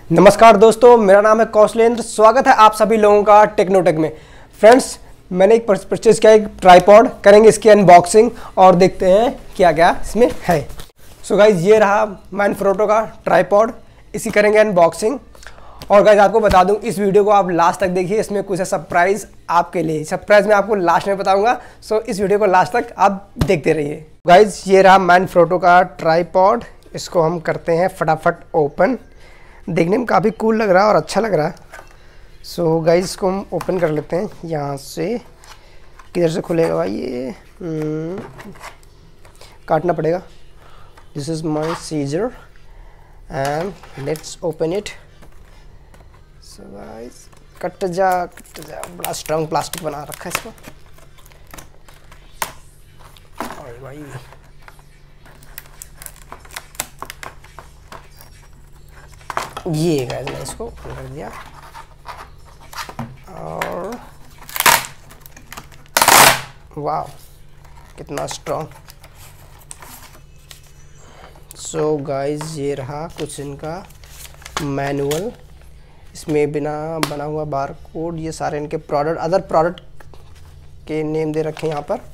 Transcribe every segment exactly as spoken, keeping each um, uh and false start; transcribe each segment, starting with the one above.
नमस्कार दोस्तों, मेरा नाम है कौशलेंद्र। स्वागत है आप सभी लोगों का टेक्नोटेक में। फ्रेंड्स, मैंने एक परचेज किया, एक ट्राइपॉड। करेंगे इसकी अनबॉक्सिंग और देखते हैं क्या क्या इसमें है। सो गाइज, ये रहा मैनफ्रोटो का ट्राइपॉड, इसी करेंगे अनबॉक्सिंग। और गाइज आपको बता दूं, इस वीडियो को आप लास्ट तक देखिए, इसमें कुछ है सरप्राइज आपके लिए। सरप्राइज मैं आपको लास्ट में बताऊंगा, सो इस वीडियो को लास्ट तक आप देखते रहिए। गाइज, ये रहा मैनफ्रोटो का ट्राइपॉड। इसको हम करते हैं फटाफट ओपन। देखने में काफ़ी कूल लग रहा है और अच्छा लग रहा है। सो गाइज, इसको हम ओपन कर लेते हैं। यहाँ से किधर से खुलेगा भाई? ये काटना पड़ेगा। This is my scissor and let's open it. So guys, cut जा कट जा। बड़ा स्ट्रॉन्ग प्लास्टिक बना रखा है इसको। और भाई ये गाइस, मैं इसको ओपन कर दिया और वाह, कितना स्ट्रॉन्ग। सो गाइस, ये रहा कुछ इनका मैनुअल। इसमें बिना बना हुआ बार कोड, ये सारे इनके प्रोडक्ट, अदर प्रोडक्ट के नेम दे रखे हैं यहाँ पर।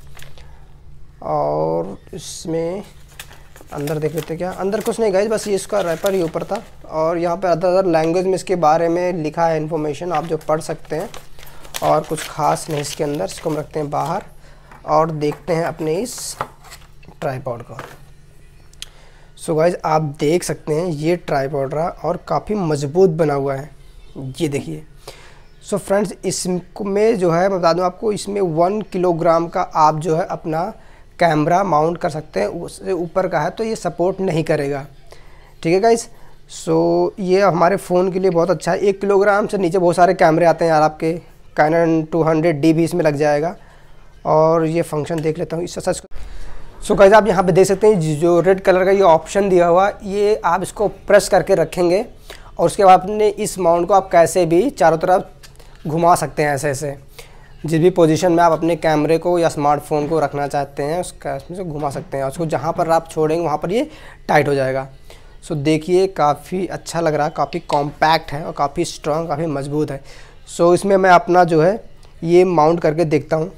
और इसमें अंदर देख लेते क्या। अंदर कुछ नहीं गाइस, बस ये इसका रैपर ही ऊपर था। और यहाँ पर अदर अदर लैंग्वेज में इसके बारे में लिखा है इन्फॉर्मेशन, आप जो पढ़ सकते हैं। और कुछ खास नहीं इसके अंदर। इसको हम रखते हैं बाहर और देखते हैं अपने इस ट्राइपॉड को। सो गाइस, आप देख सकते हैं ये ट्राइपॉड रहा और काफ़ी मजबूत बना हुआ है। ये देखिए। सो फ्रेंड्स, इसमें जो है मैं बता दूँ आपको, इसमें वन किलोग्राम का आप जो है अपना कैमरा माउंट कर सकते हैं। उससे ऊपर का है तो ये सपोर्ट नहीं करेगा। ठीक है गाइस। सो ये हमारे फ़ोन के लिए बहुत अच्छा है। एक किलोग्राम से नीचे बहुत सारे कैमरे आते हैं यार, आपके कैनन टू हंड्रेड डी भी इसमें लग जाएगा। और ये फंक्शन देख लेता हूँ इस सच। सो गाइस, आप यहाँ पे देख सकते हैं जो रेड कलर का ये ऑप्शन दिया हुआ, ये आप इसको प्रेस करके रखेंगे और उसके बाद अपने इस माउंट को आप कैसे भी चारों तरफ घुमा सकते हैं। ऐसे ऐसे जिस भी पोजीशन में आप अपने कैमरे को या स्मार्टफोन को रखना चाहते हैं, उसका इसमें से घुमा सकते हैं। उसको जहाँ पर आप छोड़ेंगे वहाँ पर ये टाइट हो जाएगा। सो देखिए, काफ़ी अच्छा लग रहा है, काफ़ी कॉम्पैक्ट है और काफ़ी स्ट्रॉन्ग, काफ़ी मजबूत है। सो इसमें मैं अपना जो है ये माउंट करके देखता हूँ।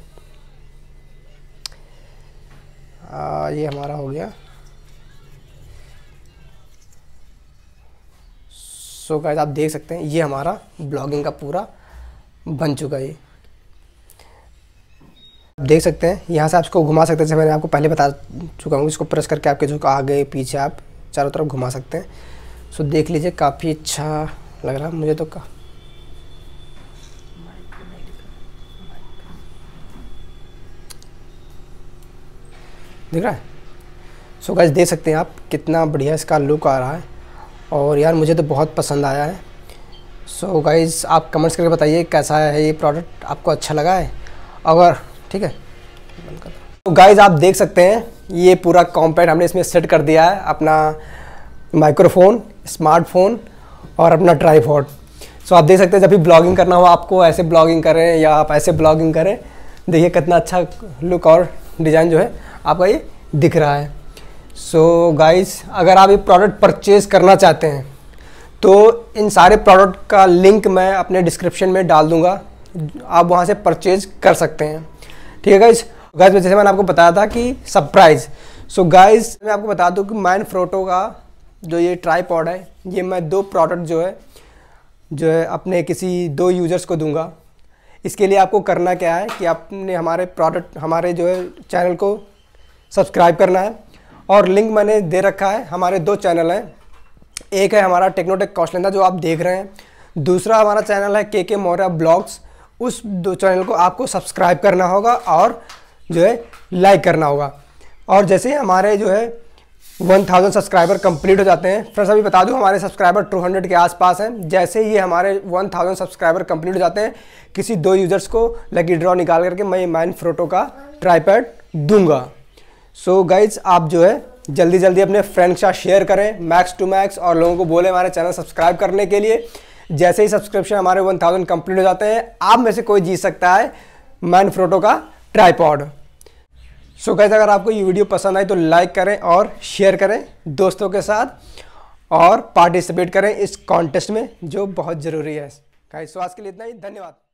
ये हमारा हो गया। सो गाइस, आप देख सकते हैं ये हमारा ब्लॉगिंग का पूरा बन चुका है। आप देख सकते हैं यहाँ से आप इसको घुमा सकते हैं, जैसे मैंने आपको पहले बता चुका हूँ। इसको प्रेस करके आपके जो आगे पीछे आप चारों तरफ घुमा सकते हैं। सो देख लीजिए, काफ़ी अच्छा लग रहा है मुझे तो। का देख रहा है। सो गाइस, देख सकते हैं आप कितना बढ़िया इसका लुक आ रहा है। और यार मुझे तो बहुत पसंद आया है। सो गाइस, आप कमेंट्स करके बताइए कैसा है ये प्रोडक्ट, आपको अच्छा लगा है। अगर ठीक है तो गाइज, आप देख सकते हैं ये पूरा कॉम्पैक्ट हमने इसमें सेट कर दिया है। अपना माइक्रोफोन, स्मार्टफोन और अपना ट्राइपॉड। सो आप देख सकते हैं जब भी ब्लॉगिंग करना हो आपको, ऐसे ब्लॉगिंग करें या आप ऐसे ब्लॉगिंग करें, देखिए कितना अच्छा लुक और डिज़ाइन जो है आपका ये दिख रहा है। सो गाइज, अगर आप ये प्रोडक्ट परचेज़ करना चाहते हैं तो इन सारे प्रोडक्ट का लिंक मैं अपने डिस्क्रिप्शन में डाल दूँगा, आप वहाँ से परचेज़ कर सकते हैं। ठीक है गाइज। गाइज, जैसे मैंने आपको बताया था कि सरप्राइज़। सो गाइज, मैं आपको बता दूं कि मैनफ्रोटो का जो ये ट्राइपॉड है, ये मैं दो प्रोडक्ट जो है जो है अपने किसी दो यूज़र्स को दूंगा। इसके लिए आपको करना क्या है कि आपने हमारे प्रोडक्ट, हमारे जो है चैनल को सब्सक्राइब करना है। और लिंक मैंने दे रखा है। हमारे दो चैनल हैं, एक है हमारा टेक्नोटेक कौशलेंद्र जो आप देख रहे हैं, दूसरा हमारा चैनल है के के मौर्या ब्लॉग्स। उस दो चैनल को आपको सब्सक्राइब करना होगा और जो है लाइक करना होगा। और जैसे ही हमारे जो है वन थाउजेंड सब्सक्राइबर कंप्लीट हो जाते हैं, फ्रेंड्स अभी बता दूं हमारे सब्सक्राइबर टू हंड्रेड के आसपास हैं। जैसे ही ये हमारे वन थाउजेंड सब्सक्राइबर कंप्लीट हो जाते हैं, किसी दो यूज़र्स को लकी ड्रॉ निकाल करके मैं मैनफ्रोटो का ट्राइपॉड दूंगा। सो गाइज, आप जो है जल्दी जल्दी अपने फ्रेंड्स के साथ शेयर करें, मैक्स टू मैक्स, और लोगों को बोले हमारे चैनल सब्सक्राइब करने के लिए। जैसे ही सब्सक्रिप्शन हमारे वन थाउजेंड कंप्लीट हो जाते हैं, आप में से कोई जीत सकता है मैनफ्रोटो का ट्राइपॉड। सो गाइस, अगर आपको ये वीडियो पसंद आई तो लाइक करें और शेयर करें दोस्तों के साथ। और पार्टिसिपेट करें इस कॉन्टेस्ट में जो बहुत ज़रूरी है। गाइस सो आज के लिए इतना ही, धन्यवाद।